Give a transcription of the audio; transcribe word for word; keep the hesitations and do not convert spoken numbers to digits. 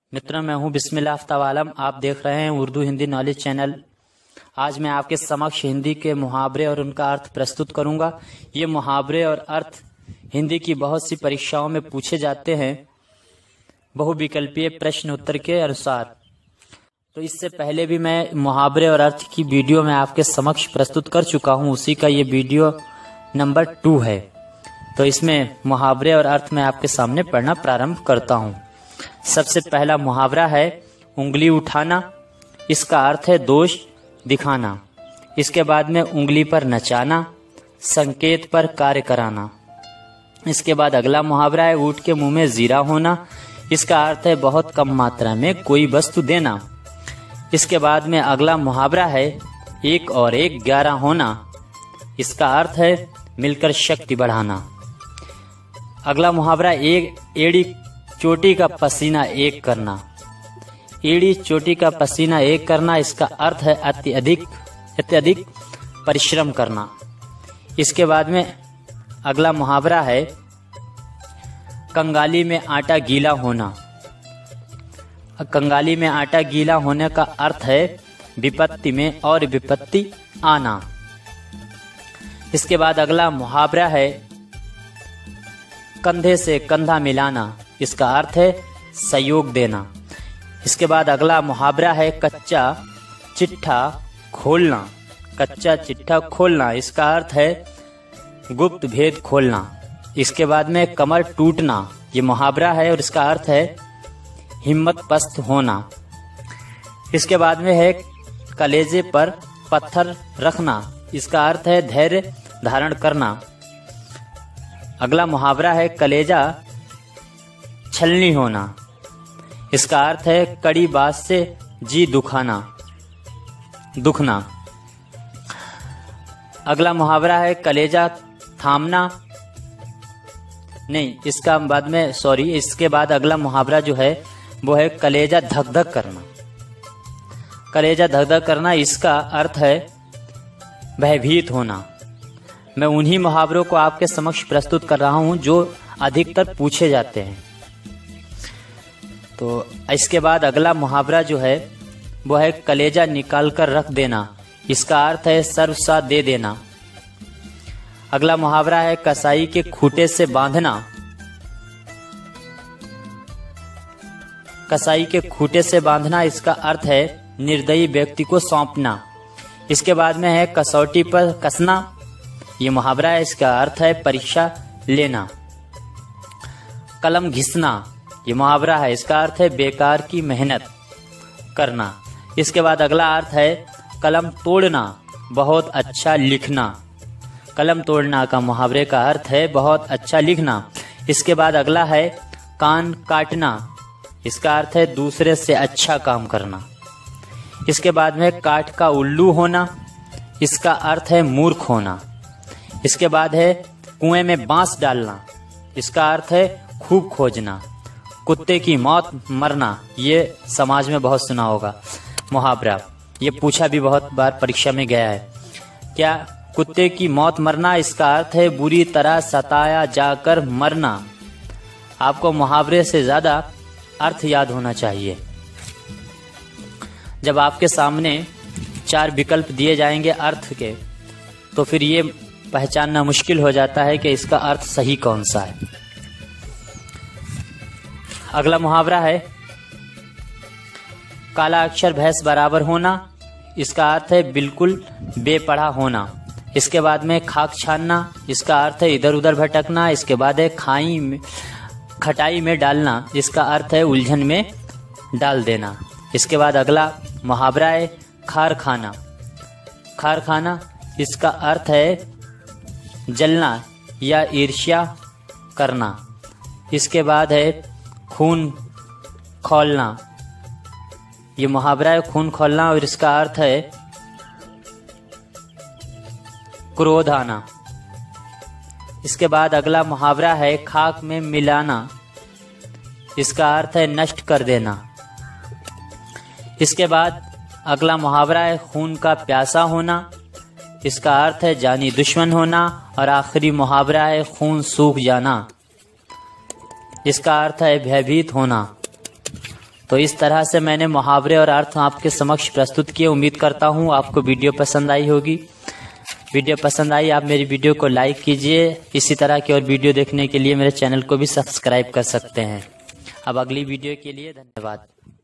मित्रों, मैं हूं बिस्मिल्लाह आफ्ताब आलम। आप देख रहे हैं उर्दू हिंदी नॉलेज चैनल। आज मैं आपके समक्ष हिंदी के मुहावरे और उनका अर्थ प्रस्तुत करूंगा। ये मुहावरे और अर्थ हिंदी की बहुत सी परीक्षाओं में पूछे जाते हैं बहुविकल्पीय प्रश्न उत्तर के अनुसार। तो इससे पहले भी मैं मुहावरे और अर्थ की वीडियो में आपके समक्ष प्रस्तुत कर चुका हूं। उसी का ये वीडियो नंबर टू है। तो इसमें मुहावरे और अर्थ मैं आपके सामने पढ़ना प्रारंभ करता हूं। सबसे पहला मुहावरा है उंगली उठाना। इसका अर्थ है दोष दिखाना। इसके बाद में उंगली पर नचाना, संकेत पर कार्य कराना। इसके बाद अगला मुहावरा है ऊंट के मुंह में जीरा होना। इसका अर्थ है बहुत कम मात्रा में कोई वस्तु देना। इसके बाद में अगला मुहावरा है एक और एक ग्यारह होना। इसका अर्थ है मिलकर शक्ति बढ़ाना। अगला मुहावरा एक एड़ी चोटी का पसीना एक करना। एड़ी चोटी का पसीना एक करना, इसका अर्थ है अत्यधिक अत्यधिक परिश्रम करना। इसके बाद में अगला मुहावरा है कंगाली में आटा गीला होना। कंगाली में आटा गीला होने का अर्थ है विपत्ति में और विपत्ति आना। इसके बाद अगला मुहावरा है कंधे से कंधा मिलाना। इसका अर्थ है सहयोग देना। इसके बाद अगला मुहावरा है कच्चा चिट्ठा खोलना। कच्चा चिट्ठा खोलना, इसका अर्थ है गुप्त भेद खोलना। इसके बाद में कमर टूटना, ये मुहावरा है और इसका अर्थ है हिम्मत पस्त होना। इसके बाद में है कलेजे पर पत्थर रखना। इसका अर्थ है धैर्य धारण करना। अगला मुहावरा है कलेजा छलनी होना। इसका अर्थ है कड़ी बात से जी दुखाना दुखना। अगला मुहावरा है कलेजा थामना। नहीं, इसका बाद में सॉरी इसके बाद अगला मुहावरा जो है वो है कलेजा धक धक करना। कलेजा धक धक करना, इसका अर्थ है भयभीत होना। मैं उन्हीं मुहावरों को आपके समक्ष प्रस्तुत कर रहा हूं जो अधिकतर पूछे जाते हैं। तो इसके बाद अगला मुहावरा जो है वो है कलेजा निकाल कर रख देना। इसका अर्थ है सर्वसा दे देना। अगला मुहावरा है कसाई के खूंटे से बांधना। कसाई के खूंटे से बांधना, इसका अर्थ है निर्दयी व्यक्ति को सौंपना। इसके बाद में है कसौटी पर कसना। ये मुहावरा है, इसका अर्थ है परीक्षा लेना। कलम घिसना, ये मुहावरा है, इसका अर्थ है बेकार की मेहनत करना। इसके बाद अगला अर्थ है कलम तोड़ना, बहुत अच्छा लिखना। कलम तोड़ना का मुहावरे का अर्थ है बहुत अच्छा लिखना। इसके बाद अगला है कान काटना। इसका अर्थ है दूसरे से अच्छा काम करना। इसके बाद में काठ का उल्लू होना। इसका अर्थ है मूर्ख होना। इसके बाद है कुएं में बांस डालना। इसका अर्थ है खूब खोजना। कुत्ते की मौत मरना, ये समाज में बहुत सुना होगा मुहावरा। ये पूछा भी बहुत बार परीक्षा में गया है। क्या कुत्ते की मौत मरना, इसका अर्थ है बुरी तरह सताया जाकर मरना। आपको मुहावरे से ज्यादा अर्थ याद होना चाहिए। जब आपके सामने चार विकल्प दिए जाएंगे अर्थ के, तो फिर ये पहचानना मुश्किल हो जाता है कि इसका अर्थ सही कौन सा है। अगला मुहावरा है काला अक्षर भैंस बराबर होना। इसका अर्थ है बिल्कुल बेपढ़ा होना। इसके बाद में खाक छानना। इसका अर्थ है इधर उधर भटकना। इसके बाद है खाई में खटाई में डालना। इसका अर्थ है उलझन में डाल देना। इसके बाद अगला मुहावरा है खार खाना। खार खाना, इसका अर्थ है जलना या ईर्ष्या करना। इसके बाद है खून खौलना। ये मुहावरा है खून खौलना और इसका अर्थ है क्रोध आना। इसके बाद अगला मुहावरा है खाक में मिलाना। इसका अर्थ है नष्ट कर देना। इसके बाद अगला मुहावरा है खून का प्यासा होना। इसका अर्थ है जानी दुश्मन होना। और आखिरी मुहावरा है खून सूख जाना। इसका अर्थ है भयभीत होना। तो इस तरह से मैंने मुहावरे और अर्थ आपके समक्ष प्रस्तुत किए। उम्मीद करता हूँ आपको वीडियो पसंद आई होगी। वीडियो पसंद आई आप मेरी वीडियो को लाइक कीजिए। इसी तरह की और वीडियो देखने के लिए मेरे चैनल को भी सब्सक्राइब कर सकते हैं। अब अगली वीडियो के लिए धन्यवाद।